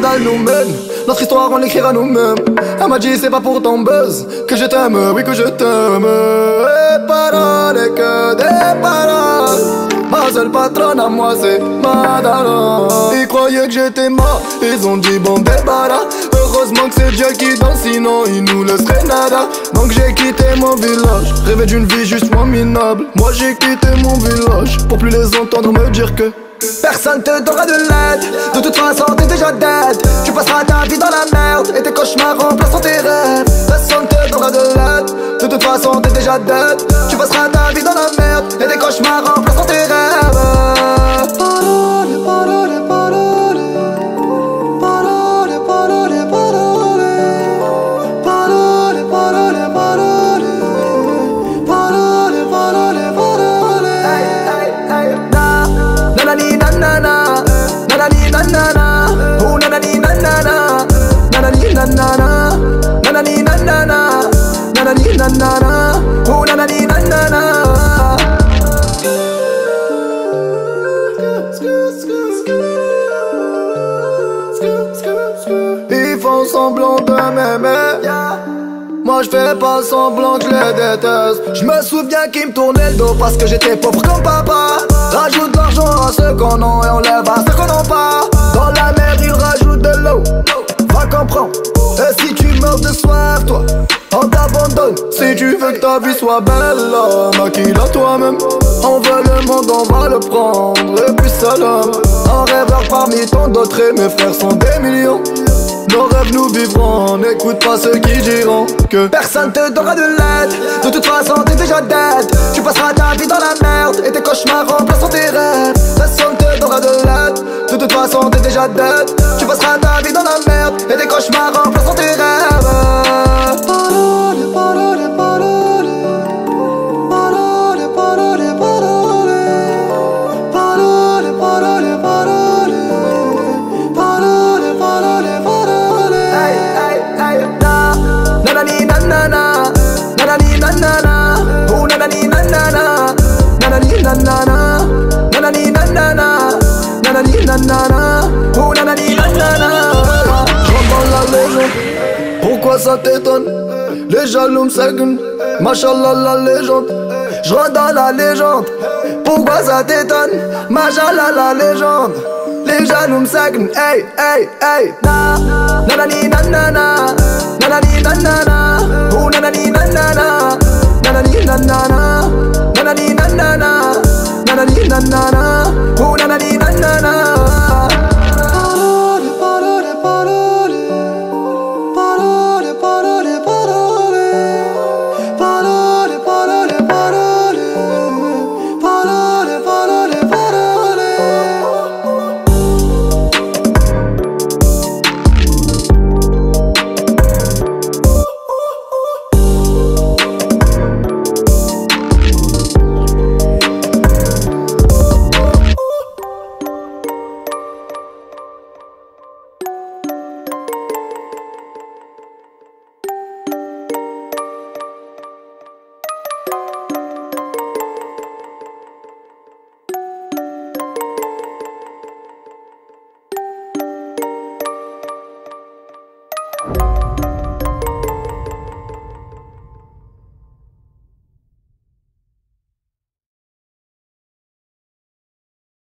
dalle nous mène. Notre histoire on l'écrira nous-mêmes. Elle m'a dit c'est pas pour ton buzz que je t'aime, oui que je t'aime. Et paroles et que des paroles. Ma seule patronne à moi c'est Madara. Ils croyaient que j'étais mort, ils ont dit bon débarras. Heureusement que c'est Dieu qui danse, sinon il nous laisserait nada. Donc j'ai quitté mon village, rêvé d'une vie juste moins minable. Moi j'ai quitté mon village, pour plus les entendre me dire que personne te donnera de l'aide. De toute façon t'es déjà dead. Tu passeras ta vie dans la merde et tes cauchemars remplaceront tes rêves. Personne te donnera de l'aide. De toute façon t'es déjà dead. Tu passeras ta vie dans la merde et tes cauchemars remplaceront tes rêves. Parole, parole, parole. Parole, parole, parole. Parole, parole, parole. Parole, parole, parole. Hey, hey, hey. Nanani nanana, nanani nanana, oh nanani nanana, nanani nanana, nanani nanana, nanani nanana, oh nanani nanana. Ils font semblant de m'aimer. Moi je fais pas semblant que je les déteste. Je me souviens qu'ils me tournaient le dos parce que j'étais pauvre comme papa. Rajoute de l'argent à ceux qu'on a et on lève à ceux qu'on n'a pas. Dans la mer ils rajoutent de l'eau. Va comprendre. Et si tu meurs de soif toi, on t'abandonne. Si tu veux que ta vie soit belle, maquille-la toi-même. On veut le monde, on va le prendre. Et puis salam. Un rêveur parmi tant d'autres et mes frères sont des millions. Nos rêves nous vivrons, n'écoute pas ceux qui diront que personne te donnera de l'aide. De toute façon t'es déjà dead. Tu passeras ta vie dans la merde et tes cauchemars remplaceront tes rêves. Personne te donnera de l'aide. De toute façon t'es déjà dead. Tu passeras ta vie dans la merde et tes cauchemars remplaceront tes rêves. Parole, parole, parole. Parole, parole, parole. Parole, parole, parole. Parole, parole, parole. Hey, hey, hey. Nanani nanana, nanani nanana, oh nanani nanana, nanani nanana, nanani nanana, nanani nanana, oh nanani nanana. J'entends la légende, pourquoi ça t'étonne? Les jaloux m'saguent, machallah la légende. J'rentre dans la légende, pourquoi ça t'étonne? Machallah la légende. Les jaloux m'saguent, hey, hey, hey. Nanani nanana, nanani nanana, oh nanani nanana, nanani nanana, nanani nanana, nanani nanana, oh nanani nanana. Parole, parole, parole, parole, parole, parole, parole, parole, parole, parole, parole, parole.